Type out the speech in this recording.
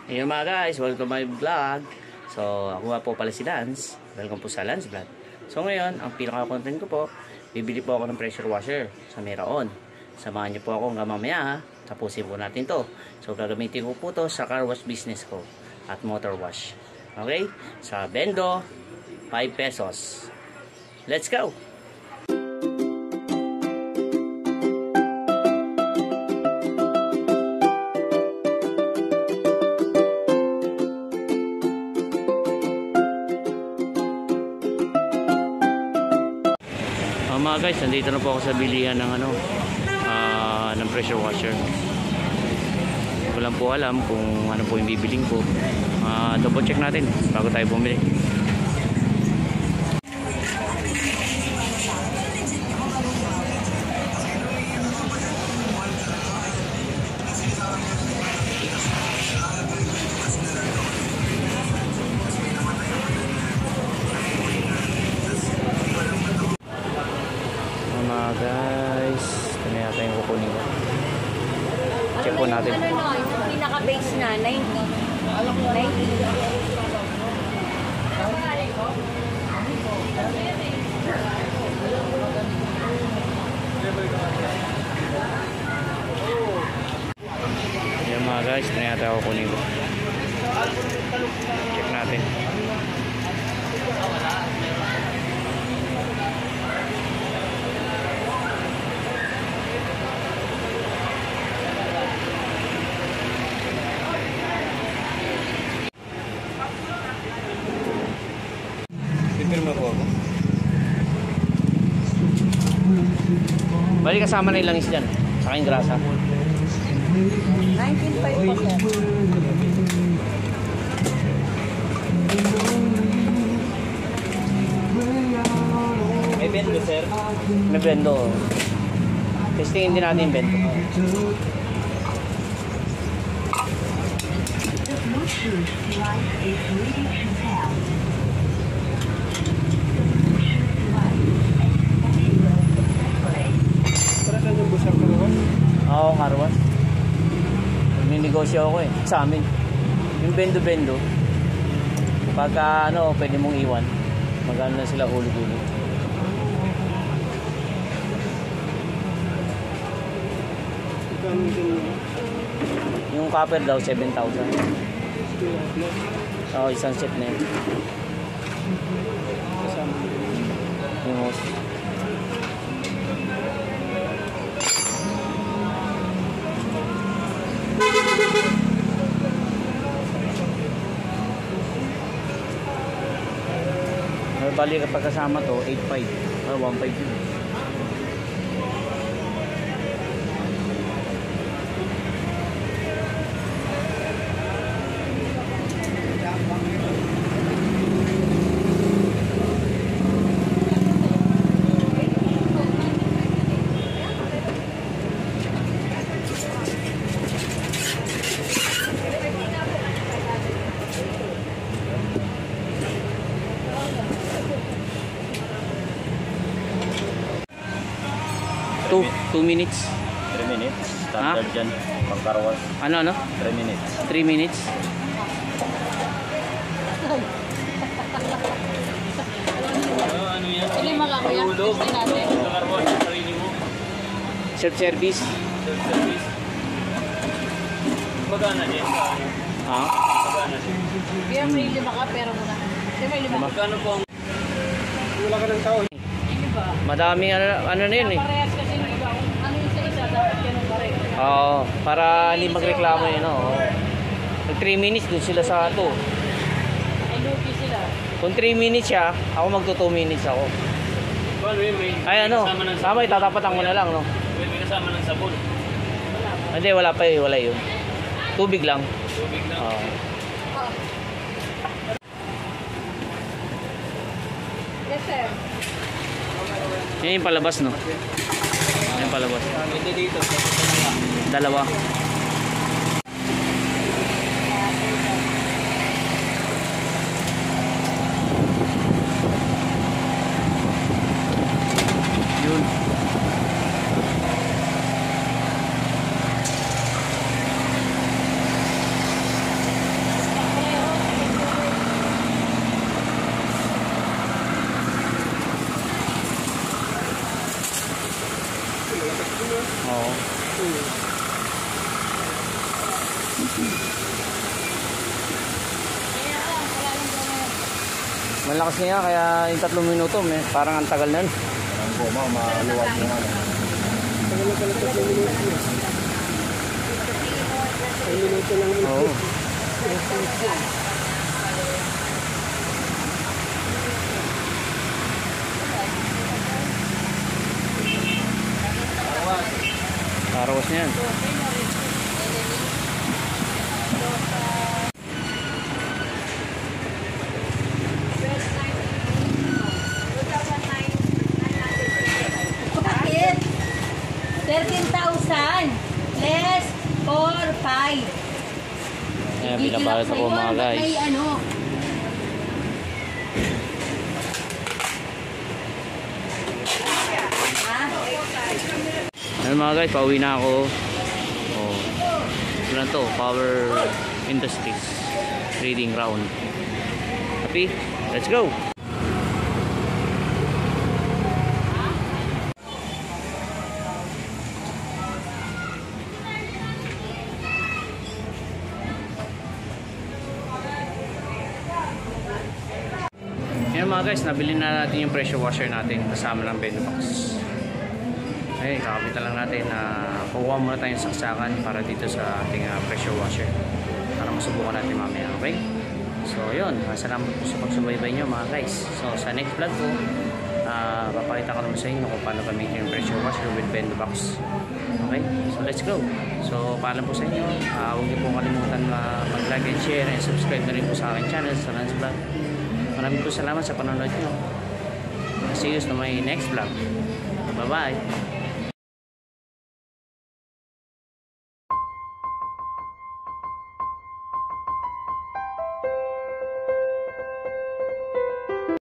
Ayun mga guys, welcome to my vlog. So, ako nga po pala si Lance. Welcome po sa Lance Vlog. So ngayon, ang pinaka-content ko po, bibili po ako ng pressure washer sa Meraon. Samahan niyo po ako hanggang mamaya ha. Tapusin po natin to. So gagamitin ko po to sa car wash business ko at motor wash. Okay? Sa Bendo, 5 pesos. Let's go! Mga guys, nandito na po ako sa bilihan ng ng pressure washer. Hindi ko lang po alam kung ano po yung bibiling ko. Double check natin bago tayo bumili. Guys, ano yata yung kukunin ko? Check po natin. Pinaka-base na, 90. 90. Yan mga guys, ano yata yung kukunin ko? Check natin. Pirma po ako. Bali kasama na yung langis dyan. Saka yung grasa. 19.5 po sir. May bendo sir? May bendo. Testingin din natin yung bendo. Oo, karwas. Ninegosyo ako eh. Sa amin. Yung bendo-bendo. Pagka pwede mong iwan. Magano na sila huli-huli. Yung copper daw, 7,000. Oo, isang set na yun. Yung hose. Bali kapag kasama to 8.5 or 1.5 yun. Two minutes. 3 minutes. Standard dyan. Pangkarwas. Ano? 3 minutes. 3 minutes. Ano yan? Ili makakuya. Testin natin. Pangkarwas. Sarili mo. Self-service. Self-service. Magana din. Ha? Magana din. Kaya may 5 ka, pero muna. Kaya may 5. Magkano po ang... Wala ka ng tao. Hindi ba? Madaming ano na yun eh. Parehas kasi ng iba. Ano yung sa isa, dapat ganun pa rin. Oo, para hindi magreklamo yun. Pag 3 minutes, dun sila sa 2. Ay, lugi sila. Kung 3 minutes siya, ako magto 2 minutes ako. Paano yun? May kasama ng Tama, itatapatan ko na lang, no? May kasama ng sabon. Hindi, wala pa wala yun. Tubig lang. Tubig lang. Oo. Yes, sir. Yan yung palabas, no? Yan yung palabas. Hindi dito. Dalawa. Malakas niya kaya yung 3 minuto, parang ang tagal na. Ang goma, maluwag yung ano. Oo. Karawas niya yan. Bakit? 13,000 less 4, 5. Ayan, binabalot ako mga guys. May ano? Ha? Ayan mga guys, pauwi na ako. Oh. Ito na to, Power Industries trading round. Happy? Let's go! Yan mga guys, nabili na natin yung pressure washer natin kasama ng Bendobox. Ay, kakapitan lang natin na kukuha muna tayong saksakan para dito sa ating pressure washer para masubukan natin mamaya, okay? So yun, salamat po sa pagsubaybay nyo mga guys. So sa next vlog po, papakita ko naman sa inyo kung paano gamitin yung pressure washer with Bendobox. Okay? So let's go! So paalam po sa inyo, huwag niyo po kalimutan mag-like and share and subscribe na rin po sa aking channel sa Lance Vlog. Maraming po salamat sa panonood nyo. See you sa my next vlog. Bye-bye!